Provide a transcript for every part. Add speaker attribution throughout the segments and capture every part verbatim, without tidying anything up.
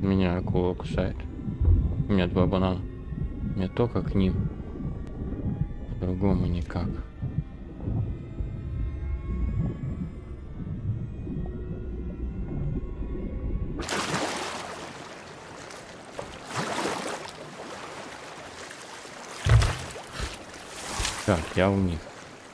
Speaker 1: Меня акула кусает. У меня два банана. Мне только к ним. По-другому никак. Так, я у них.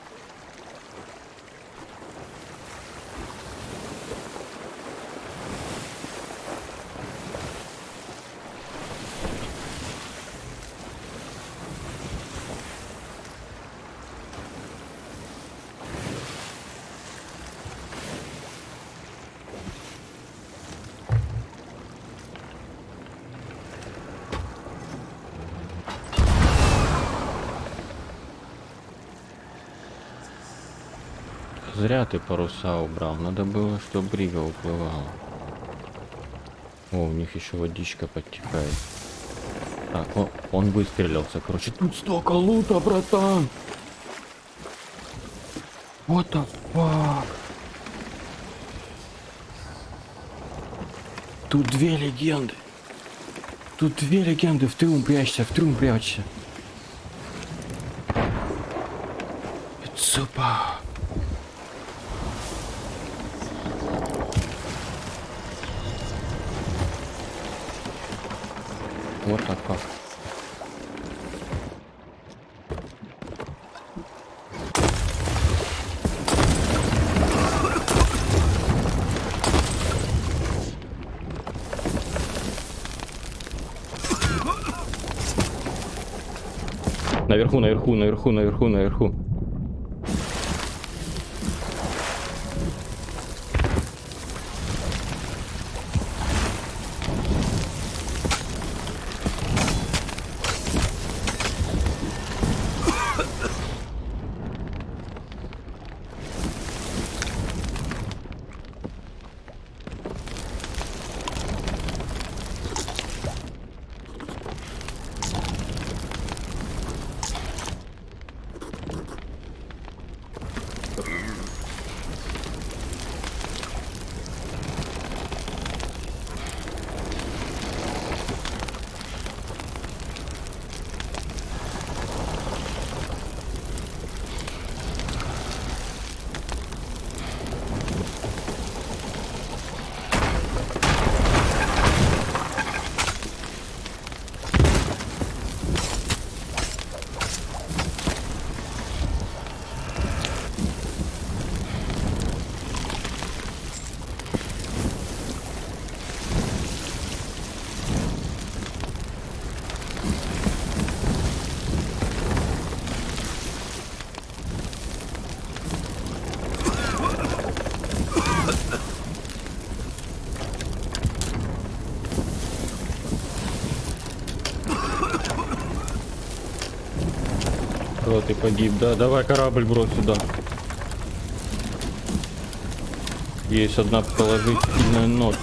Speaker 1: Зря ты паруса убрал. Надо было, чтобы брига уплывала. О, у них еще водичка подтекает. Так, он, он выстрелился. Короче, тут столько лута, братан. What the fuck? Тут две легенды. Тут две легенды. В трюм прячься, в трюм прячься. Это супер. Вот так как. Наверху, наверху, наверху, наверху, наверху. Бро, ты погиб, да? Давай корабль, бро, сюда. Есть одна положительная нота.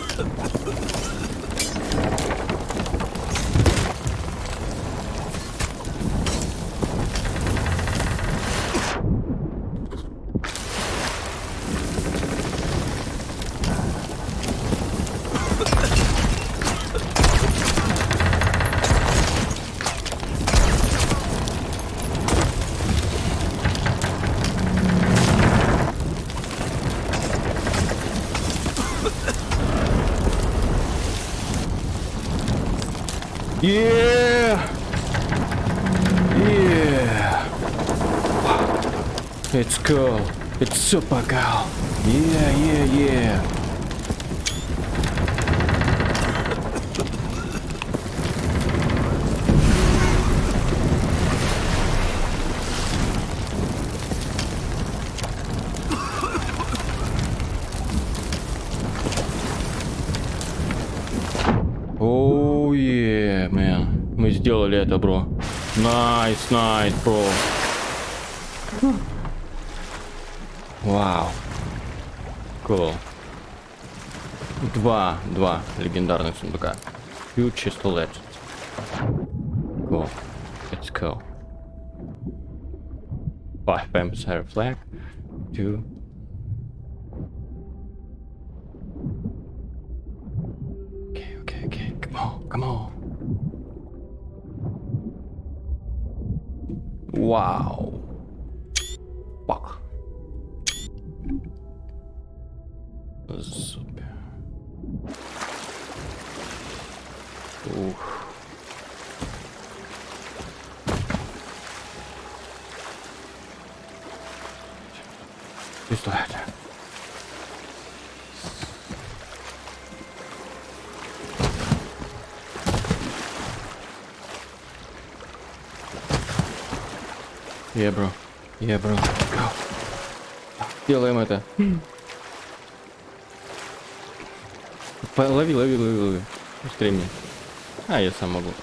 Speaker 1: Yeah! Yeah! It's cool. It's super cool. Yeah, yeah, yeah. Oh yeah, man. Мы сделали это, бро. Nice, nice, бро. Вау. Cool. Два, два легендарных сундука. Few чисто legends. Cool. It's cool. Five vampire flag. Two. Okay, okay, okay. Come on. Вау. Пак. Супер. Ух. Пистолет. Yeah, bro. Yeah, bro. Go. Делаем это. Лови, лови, лови, лови. Быстрее мне. А, я сам могу.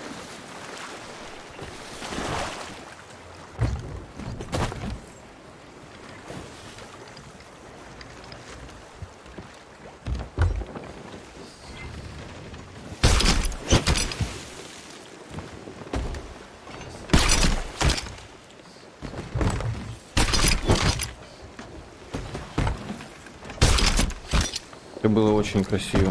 Speaker 1: Это было очень красиво.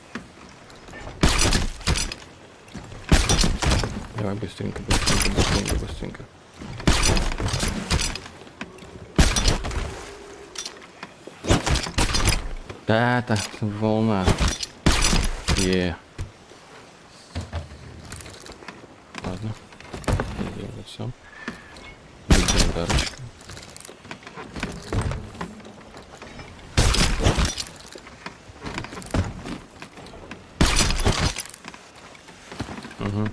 Speaker 1: Давай быстренько, быстренько, быстренько, быстренько. Да, так, волна. Е. Ладно. Делать сам. Видим дарочка. Угу.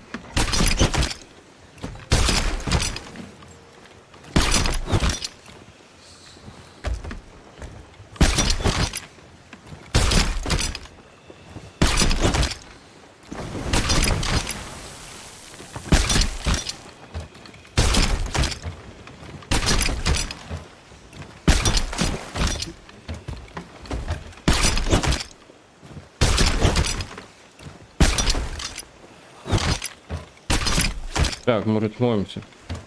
Speaker 1: Так, может, моемся.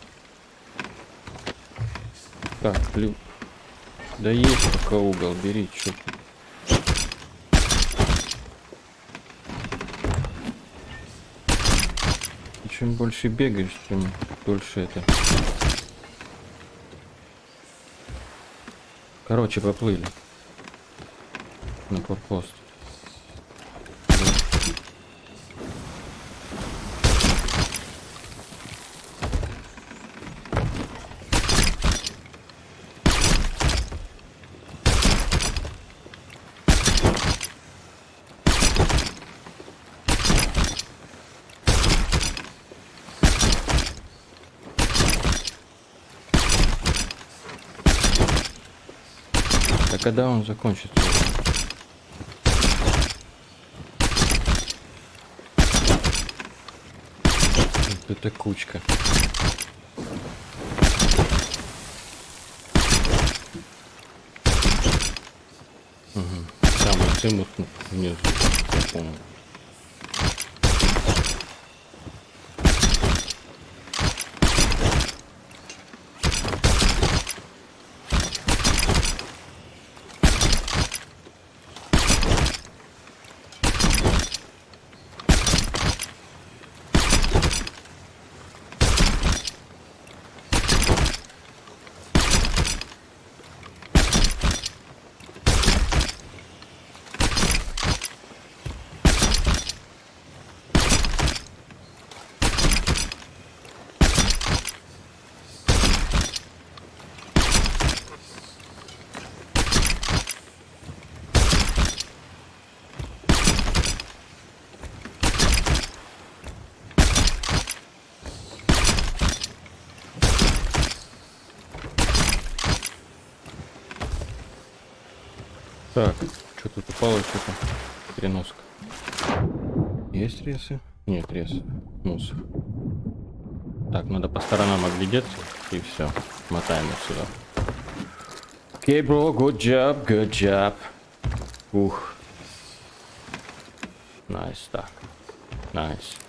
Speaker 1: Так, лю... Да есть пока угол, бери, чё. И чем больше бегаешь, тем дольше это. Короче, поплыли. На форпост. А когда он закончится? Вот это кучка. Угу. Там цимус внизу, я помню. Так, что тут упало, что-то переноска. Есть ресы? Нет, ресы. Мусор. Так, надо по сторонам оглядеться и все. Мотаем сюда. Окей, бро, good job, good job. Ух. Найс, так. Найс.